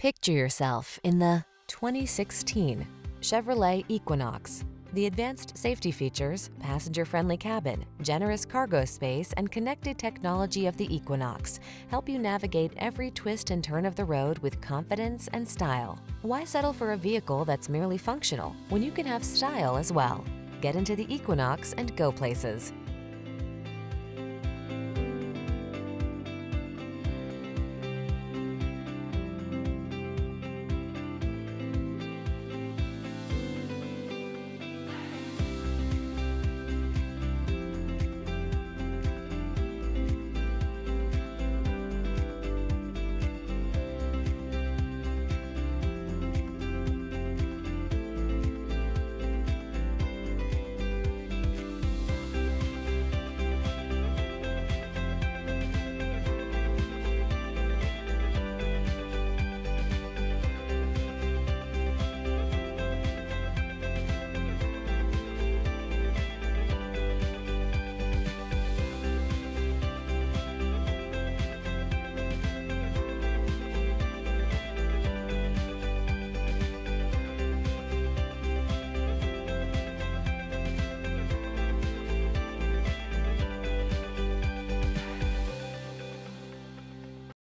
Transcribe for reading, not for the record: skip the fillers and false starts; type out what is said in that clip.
Picture yourself in the 2016 Chevrolet Equinox. The advanced safety features, passenger-friendly cabin, generous cargo space, and connected technology of the Equinox help you navigate every twist and turn of the road with confidence and style. Why settle for a vehicle that's merely functional when you can have style as well? Get into the Equinox and go places.